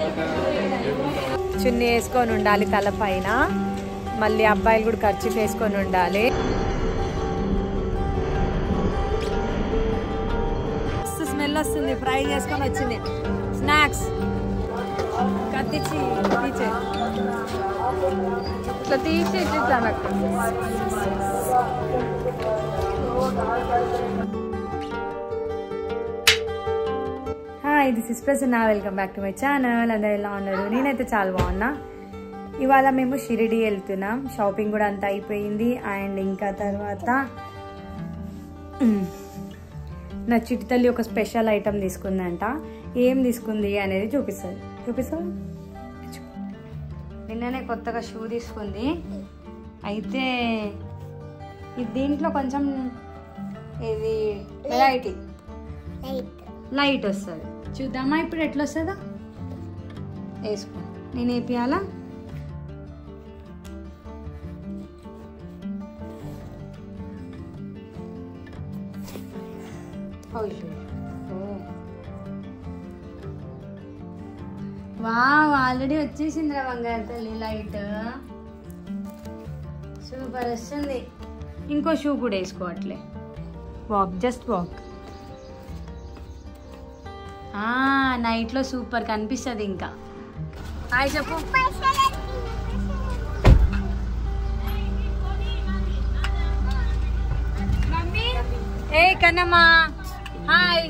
చున్నీ వేసుకొని ఉండాలి తల పైన. మళ్ళీ అబ్బాయిలు కూడా ఖర్చు వేసుకొని ఉండాలి. స్మెల్ వస్తుంది. ఫ్రై చేసుకొని వచ్చింది స్నాక్స్. కత్తిచ్చి తీసే ఇట్లా తీసి ఇచ్చాను. Hi, this is Prasanna. Welcome back to my channel. అందరూ ఎలా ఉన్నారు? నేనైతే చాలా బాగున్నా. ఇవాళ మేము షిరిడి వెళ్తున్నాం. షాపింగ్ కూడా అంతా అయిపోయింది. అండ్ ఇంకా తర్వాత నా చిట్టి తల్లి ఒక స్పెషల్ ఐటమ్ తీసుకుందంట. ఏం తీసుకుంది అనేది చూపిస్తాను. నిన్ననే కొత్తగా షూ తీసుకుంది. అయితే ఇది దీంట్లో కొంచెం ఇది వెరైటీ లైట్ వస్తుంది. చూద్దామా ఇప్పుడు ఎట్లా వస్తుందో. వేసుకో. నేను వేపియాలా? వావ్, ఆల్రెడీ వచ్చేసింది రా బంగారు తల్లి లైట్. సూపర్ వస్తుంది. ఇంకో షూ కూడా వేసుకోవట్లే. Just walk. నైట్లో సూపర్ కనిపిస్తుంది. ఇంకా హాయ్ చెప్పు. ఏ కన్నమ్మా హాయ్.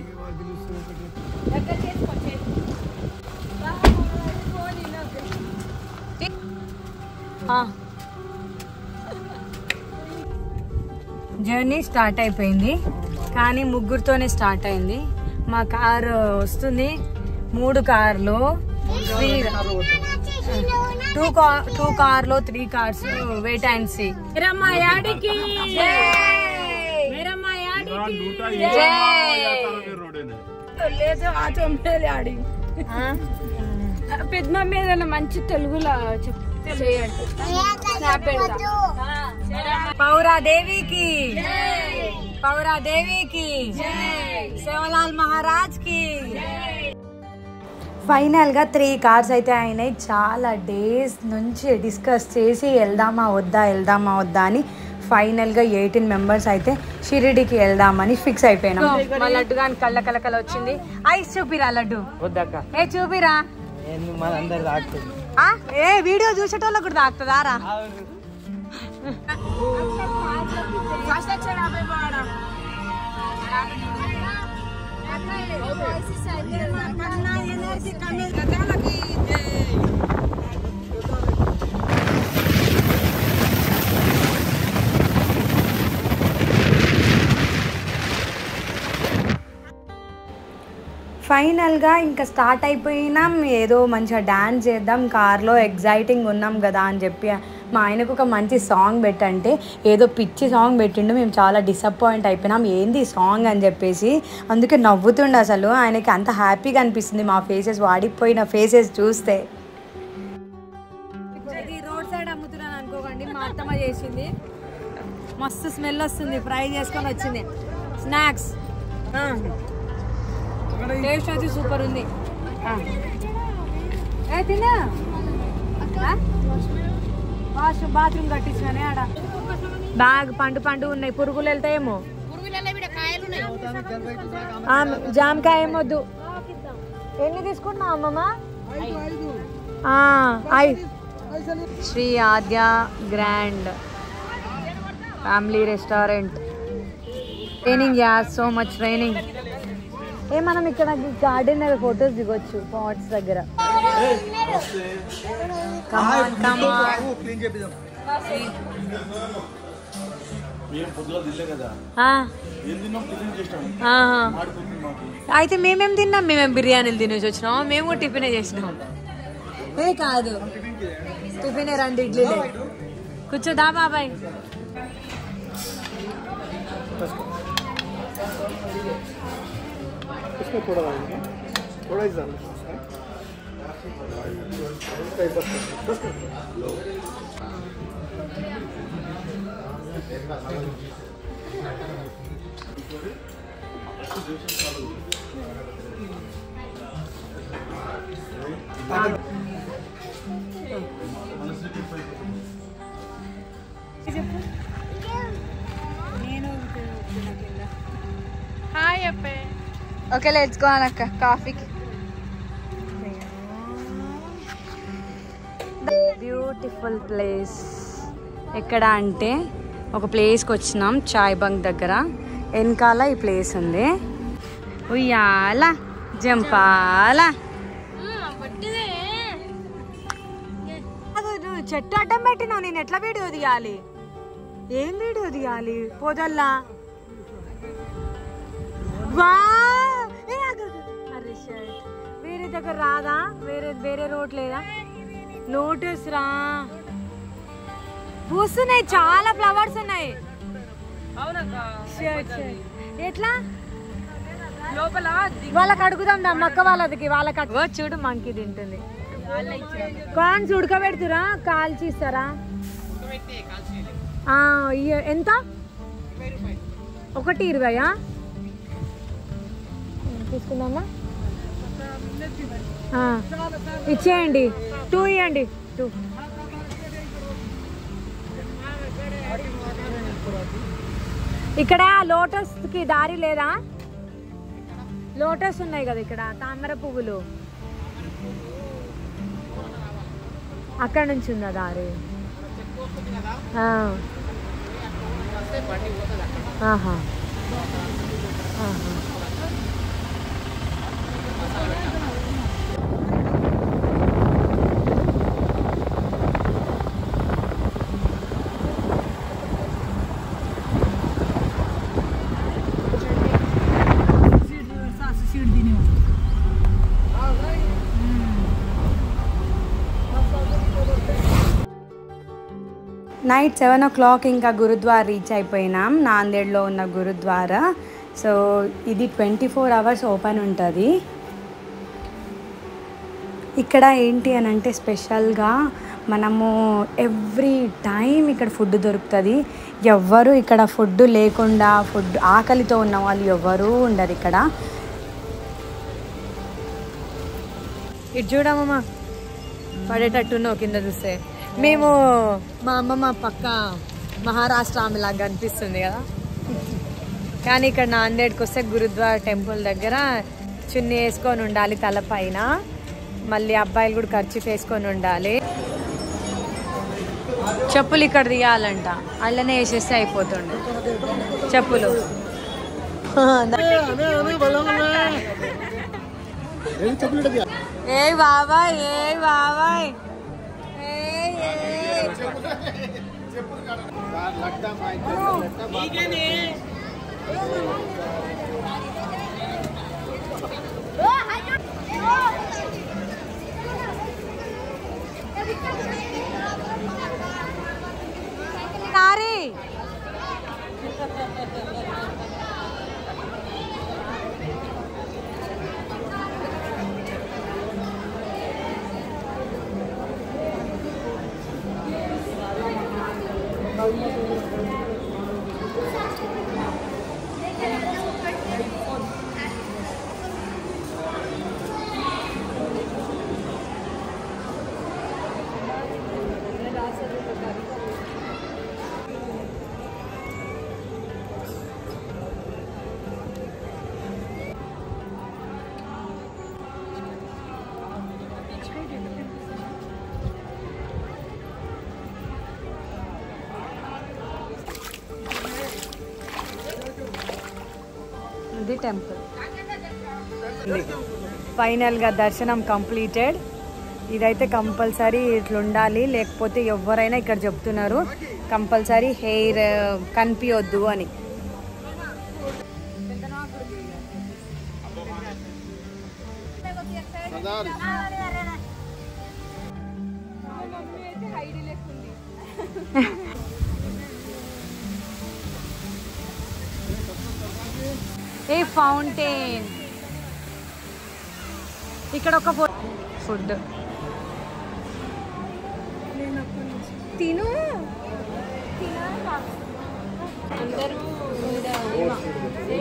జర్నీ స్టార్ట్ అయిపోయింది, కానీ ముగ్గురుతోనే స్టార్ట్ అయింది. మా కారు వస్తుంది. 3 కార్లు, 2 కార్లు, 3 కార్స్. Wait and see. పెద్దమమ్మ ఏదైనా మంచి తెలుగులో చేయండి. పౌరాదేవికి, పౌరాదేవికి, సేవలాల్ మహారాజ్ కి. ఫైనల్ గా 3 కార్స్ అయితే అయినాయి. చాలా డేస్ నుంచి డిస్కస్ చేసి వెళ్దామా వద్దా అని ఫైనల్ గా 18 మెంబర్స్ అయితే షిరిడికి వెళ్దామని ఫిక్స్ అయిపోయినాం. మా లడ్డు గాని కళ్ళ కలకల వచ్చింది. ఐస్ చూపిరా లడ్డు. ఏ చూపిరా. ఏ వీడియో చూసేటోళ్ళకి కూడా తాకుతుందా రా? ఫైనల్గా ఇంకా స్టార్ట్ అయిపోయినాం. ఏదో మంచిగా డ్యాన్స్ చేద్దాం కార్లో, ఎగ్జైటింగ్ ఉన్నాం కదా అని చెప్పి మా ఆయనకు ఒక మంచి సాంగ్ పెట్టంటే ఏదో పిచ్చి సాంగ్ పెట్టిండు. మేము చాలా డిసప్పాయింట్ అయిపోయినాం. ఏంది సాంగ్ అని చెప్పేసి. అందుకే నవ్వుతుండే. అసలు ఆయనకి అంత హ్యాపీగా అనిపిస్తుంది మా ఫేసెస్, వాడిపోయిన ఫేసెస్ చూస్తే. ఇది రోడ్ సైడ్ అమ్ముతున్నాను అనుకోకండి, మా అత్తమ్మ చేసింది. మస్తు స్మెల్ వస్తుంది. ఫ్రై చేసుకొని వచ్చింది స్నాక్స్. టేస్ట్ అయితే సూపర్ ఉంది. తిన్నా బాత్రూమ్ కట్టించానే ఆడ. బ్యాగ్ పండు ఉన్నాయి. పురుగులు వెళ్తాయేమో. జామకాయ ఏమొద్దు. ఎన్ని తీసుకుంటున్నావు అమ్మమ్మ? Shri Aadya grand family restaurant. Training so much training. మనం ఇక్కడ గార్డెన్ దగ్గర ఫొటోస్ దిగొచ్చు. పాట్స్ దగ్గర. అయితే మేమేం తిన్నాం? మేమేం బిర్యానీలు తినేసి వచ్చినాం. మేము టిఫినే చేసినాం. ఏ కాదు టిఫినే. 2 ఇడ్లీలే. కూర్చోదా బాబాయ్. హాయ్ అప్పే. ఓకే లెట్స్ గో అనక్క కాఫీకి. Beautiful place. ఎక్కడ అంటే ఒక ప్లేస్కి వచ్చినాం, చాయ్ బంక్ దగ్గర. వెనకాల ఈ ప్లేస్ ఉంది. ఉయ్యాల జంపాల. చెట్టు అడ్డం పెట్టినావు, నేను ఎట్లా వీడియో తీయాలి? ఏం వీడియో తీయాలి? పోదల్లా వేరే దగ్గర రాదా? వేరే రోడ్ లేదా? లోటస్ రా, పూస్తున్నాయి, చాలా ఫ్లవర్స్ ఉన్నాయి. ఎట్లా లోపల వాళ్ళకి అడుగుదాం, అక్క వాళ్ళకి చూడు మంకీ తింటుంది. కార్న్స్ ఉడకబెడుతురా, కాల్చి ఇస్తారా? ఎంత? 1.20 తీసుకుందామా? ఇచ్చేయండి, 2 ఇవ్వండి. 2 ఇక్కడ లోటస్ కి దారి లేదా? లోటస్ ఉన్నాయి కదా ఇక్కడ, తామర పువ్వులు, అక్కడ నుంచి ఉందా దారి? ఆహా. నైట్ 7 o'clock ఇంకా గురుద్వారా రీచ్ అయిపోయినాం, నాందేడ్లో ఉన్న గురుద్వారా. సో ఇది 24 hours ఓపెన్ ఉంటుంది. ఇక్కడ ఏంటి అని అంటే స్పెషల్గా మనము ఎవ్రీ టైం ఇక్కడ ఫుడ్ దొరుకుతుంది. ఎవ్వరు ఇక్కడ ఫుడ్ లేకుండా, ఫుడ్ ఆకలితో ఉన్న వాళ్ళు ఎవ్వరూ ఉండరు ఇక్కడ. ఇటు చూడమ్మా, పడేటట్టున్నావు కింద చూస్తే. మేము మా అమ్మమ్మ పక్క మహారాష్ట్ర ఆమెలాగా కనిపిస్తుంది కదా, కానీ ఇక్కడ నాందేడ్కి వస్తే గురుద్వారా టెంపుల్ దగ్గర చున్నీ వేసుకొని ఉండాలి తల పైన, మళ్ళీ అబ్బాయిలు కూడా ఖర్చు వేసుకొని ఉండాలి. చెప్పులు ఇక్కడ తీయాలంట, అల్లనే వేసేస్తే అయిపోతుండే చెప్పులు. ఏ బాబాయ్, ఏ బాబాయ్, నారీ ఇది టెంపుల్. ఫైనల్గా దర్శనం కంప్లీటెడ్. ఇదైతే కంపల్సరీ ఇట్లా ఉండాలి, లేకపోతే ఎవరైనా ఇక్కడ చెప్తున్నారు కంపల్సరీ హెయిర్ కనిపించొద్దు అని. ఏ ఫౌంటైన్, ఇక్కడ ఒక ఫుడ్ తిను.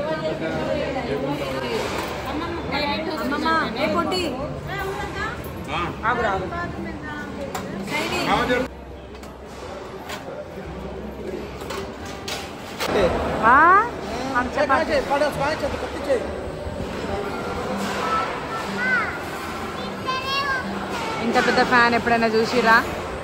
అమ్మమ్మ ఏ పొట్టి ఇంత పెద్ద ఫ్యాన్ ఎప్పుడైనా చూసిరా?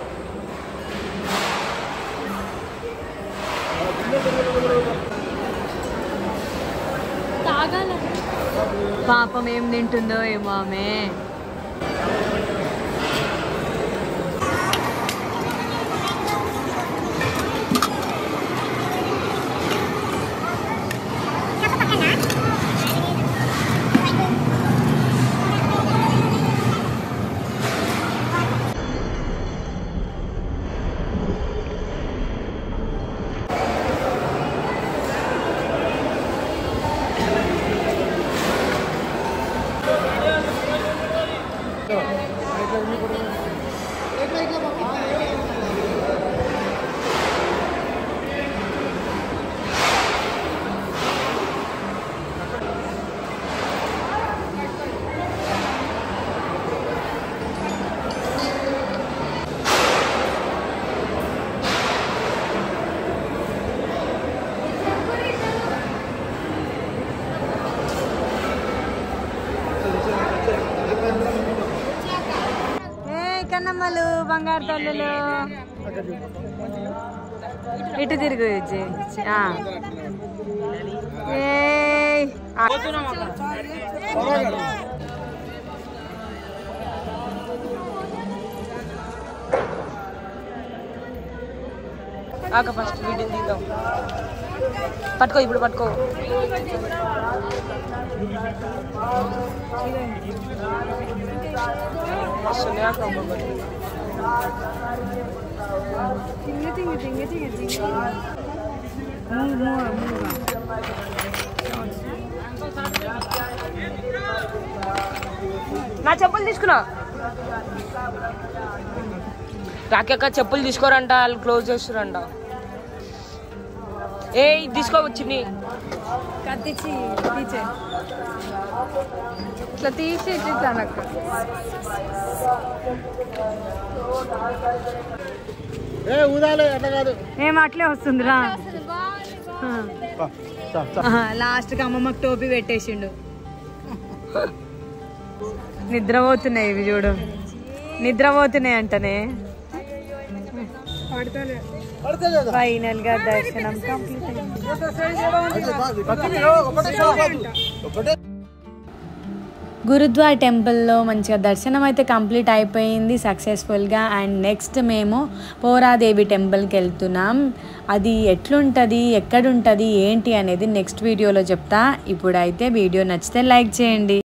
పాపం ఏం తింటుందో ఏమో ఆమె. కన్నమ్మలు, బంగారు తల్లులు, ఇటు తిరుగు. ఫస్ట్ వీడియో తీద్దాం. పట్టుకో, ఇప్పుడు పట్టుకో. నా చెప్పులు తీసుకున్నా. రాకేక చెప్పులు తీసుకోరంట, వాళ్ళు క్లోజ్ చేస్తారంట. ఏ తీసుకోవచ్చింది కత్తిచ్చి తీసే, ఇట్లా తీసి ఇట్లా నాకు. ఏం అట్లే వస్తుందిరా. లాస్ట్ కి అమ్మమ్మకి టోపీ పెట్టేసిండు. నిద్రపోతున్నాయి ఇవి, చూడు నిద్రపోతున్నాయి అంటనే. ఫైనల్ గా దర్శనం కంప్లీట్. గురుద్వార్ టెంపుల్లో మంచిగా దర్శనం అయితే కంప్లీట్ అయిపోయింది సక్సెస్ఫుల్గా. అండ్ నెక్స్ట్ మేము పోరాదేవి టెంపుల్కి వెళ్తున్నాం. అది ఎట్లుంటుంది, ఎక్కడుంటుంది, ఏంటి అనేది నెక్స్ట్ వీడియోలో చెప్తా. ఇప్పుడైతే వీడియో నచ్చితే లైక్ చేయండి.